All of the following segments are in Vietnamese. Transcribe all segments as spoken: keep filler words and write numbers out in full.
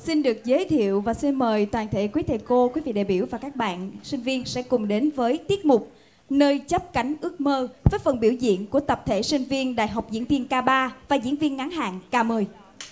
Xin được giới thiệu và xin mời toàn thể quý thầy cô, quý vị đại biểu và các bạn sinh viên sẽ cùng đến với tiết mục Nơi chắp cánh ước mơ với phần biểu diễn của tập thể sinh viên Đại học Diễn viên K ba và diễn viên ngắn hạn K mười.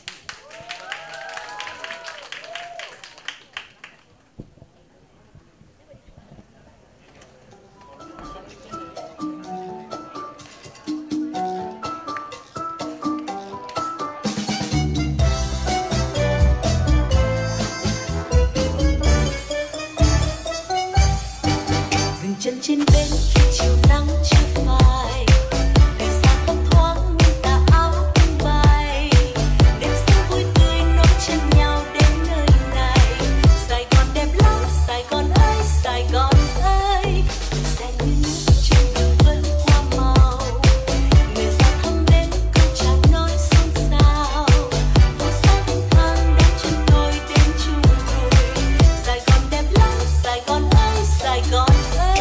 Chân trên bên khi chiều nắng chưa phai, đời xa thấp thoáng nhưng tà áo tung bay, đêm sương vui tươi nối chân nhau đến nơi này. Sài Gòn đẹp lắm, Sài Gòn ơi, Sài Gòn ơi, sẽ như nước trên đường vẫn hoa màu, người ra thăm đến câu chàng nói xôn xao, phố xa thanh thang đã chân tôi đến chung rồi. Sài Gòn đẹp lắm, Sài Gòn ơi, Sài Gòn ơi.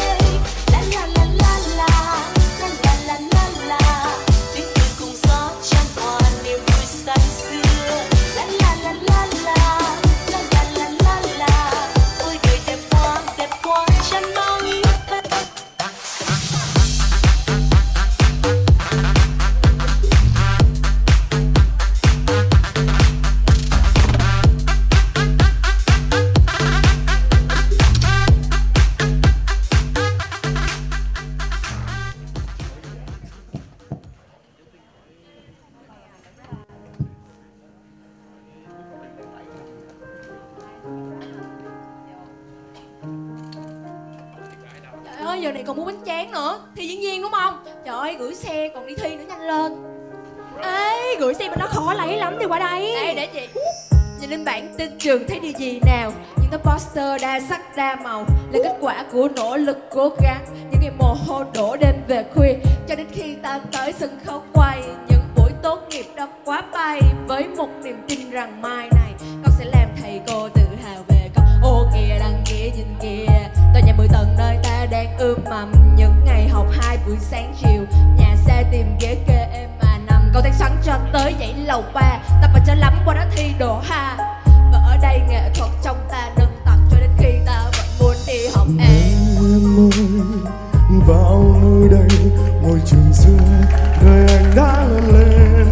Giờ này còn mua bánh tráng nữa. Thi diễn viên đúng không? Trời ơi, gửi xe còn đi thi nữa, nhanh lên. Ê, gửi xe bên đó khó lấy lắm, thì qua đây. Đây, để chị nhìn lên bảng tên trường thấy điều gì nào. Những tấm poster đa sắc đa màu là kết quả của nỗ lực cố gắng. Những ngày mồ hôi đổ đêm về khuya cho đến khi ta tới sân khấu quay. Những buổi tốt nghiệp đó quá bay, với một niềm tin rằng mai này con sẽ làm thầy cô tự hào về con. Ô kìa đằng kia nhìn kìa, tòa nhà mười tầng nơi ta đang ươm mầm. Những ngày học hai buổi sáng chiều, nhà xa tìm ghế kê em mà nằm. Cầu thang xoắn cho tới dãy lầu ba, tập và cho lắm qua đó thi đồ ha. Và ở đây nghệ thuật trong ta nâng tầm cho đến khi ta vẫn muốn đi học. Em ơi, vào nơi đây, ngôi trường xưa đời anh đã lớn lên.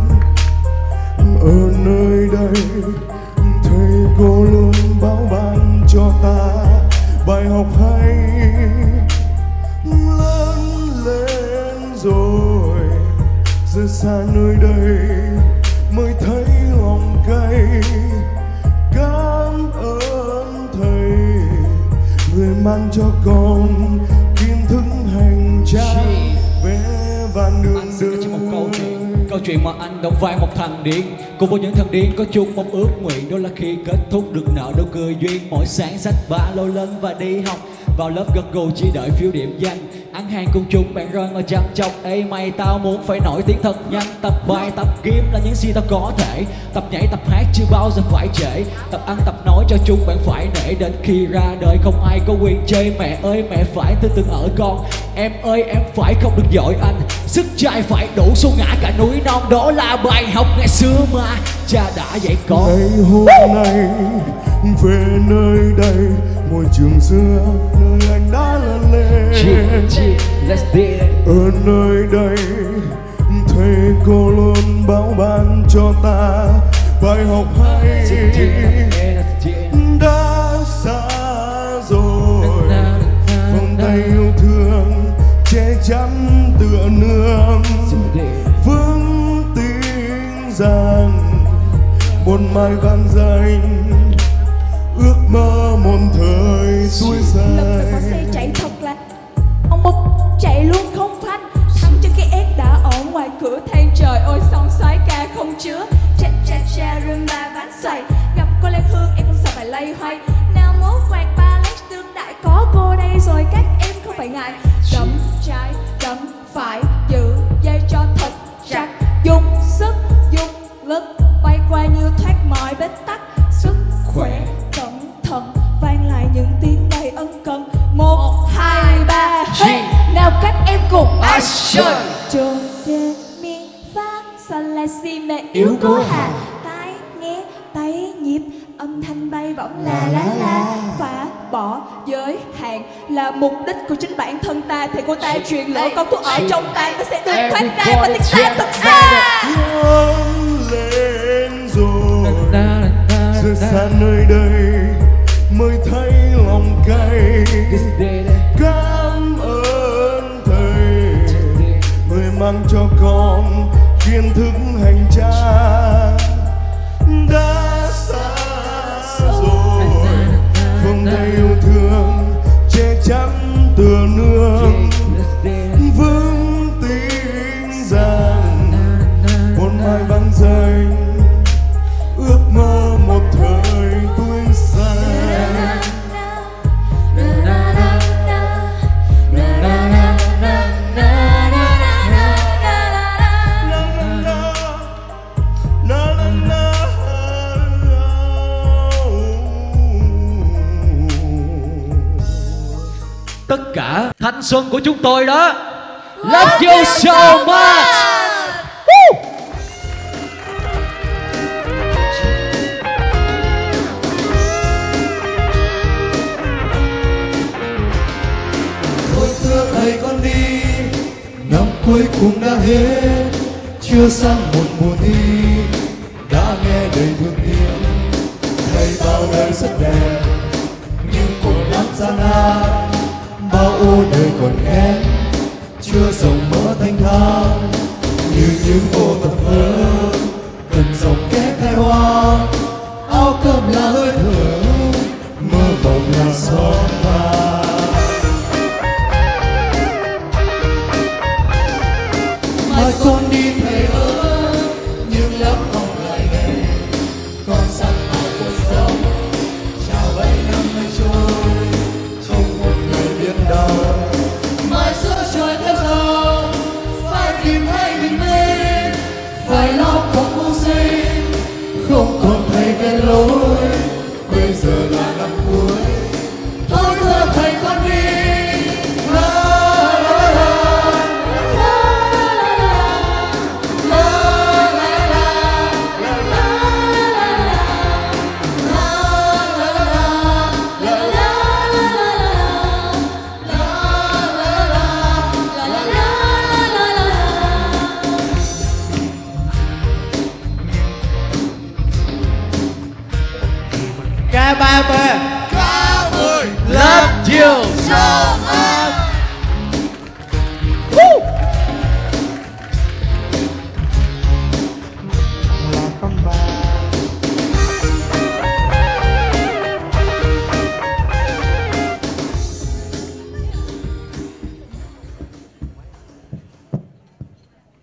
Ở nơi đây thầy cô luôn báo ban cho ta bài học hay. Lớn lên rồi rời xa nơi đây mới thấy lòng cay. Cảm ơn thầy người mang cho con kiến thức hành trang vẽ vàng đường anh xin kể một câu chuyện câu chuyện mà anh đóng vai một thằng điên cùng với những thằng điên có chung một ước nguyện, đó là khi kết thúc được nợ đâu cười duyên. Mỗi sáng xách ba lô lên và đi học, vào lớp gật gù chỉ đợi phiếu điểm danh. Ăn hàng cùng chung bạn rơi mà chăm chọc, ê mày tao muốn phải nổi tiếng thật nhanh. Tập bài tập game là những gì tao có thể, tập nhảy tập hát chưa bao giờ phải trễ. Tập ăn tập nói cho chung bạn phải nể, đến khi ra đời không ai có quyền chê. Mẹ ơi mẹ phải tin tưởng ở con, em ơi em phải không được giỏi anh. Sức trai phải đủ xô ngã cả núi non, đó là bài học ngày xưa mà cha đã dạy con. Ngày hôm nay về nơi đây, ngôi trường xưa nơi anh đã lớn lên. Let's do it. Ở nơi đây thầy cô luôn báo ban cho ta bài học hay. Đã xa rồi vòng tay yêu thương che chắn tựa nương, vững tin rằng một mai vang danh ước mơ một thời tuổi dài. Lần đầu có xe chạy thật là ông Mục chạy luôn không phanh, thắng cho cái ép đã ở ngoài cửa than trời ơi sóng xoáy ca không chứa. Cha cha cha rumba bánh xoay, gặp cô Lan Hương em không sợ phải lay hoay. Nào mốt quạt ballet tương đại có cô đây rồi các em không phải ngại. Đấm trái đấm phải giữ dây cho thật chặt, dùng sức dùng lực bay qua như thoát mọi bế tắc. Sức khỏe cẩn thận vang lại những tiếng đầy ân cần. Một hai ba hey, nào các em cùng action. Cho đêm mi phát xa la si mẹ yếu cố hạ, tai nghe tay nhịp âm thanh bay bổng la la la. Phá bỏ giới hạn là mục đích của chính bản thân ta, thì cô ta truyền lửa con thuốc ở trong ta, ta sẽ được thoát ra và tiếng ta thật xa. Lớn lên rồi rời xa nơi đây mới thấy lòng cay. Cảm ơn thầy người mang cho con kiến thức hành trang. Đã xa rồi không thấy yêu thương che chắn tựa nương, vững tin rằng một mai vắng danh ước mơ một thời tuổi xanh. Tất cả thanh xuân của chúng tôi đó. Love you so much. Woo! Ôi thưa thầy con đi, năm cuối cùng đã hết, chưa sang một mùa thi. Đã nghe đầy thương tiếng, thầy bao đời rất đẹp, nhưng cũng lắm gian nan. Bao ô đời còn kém, chưa rộng mỡ thanh thang, như những ô tập vỡ cần dòng kẽ khai hoang. Áo cơm là hơi thở, mơ mộng là gió vàng. Mai con đi thầy ơi, nhưng lắm không lại về. Con sẵn ao cuộc sống, chào bảy năm mới trôi, không một người biết đâu. Mai giữa trời thêm giông, phải tìm thấy bình minh, phải lo cuộc mưu sinh, không còn thấy cái lối. Bây giờ là năm cuối, thôi thưa thầy con đi. K ba B Love you so much.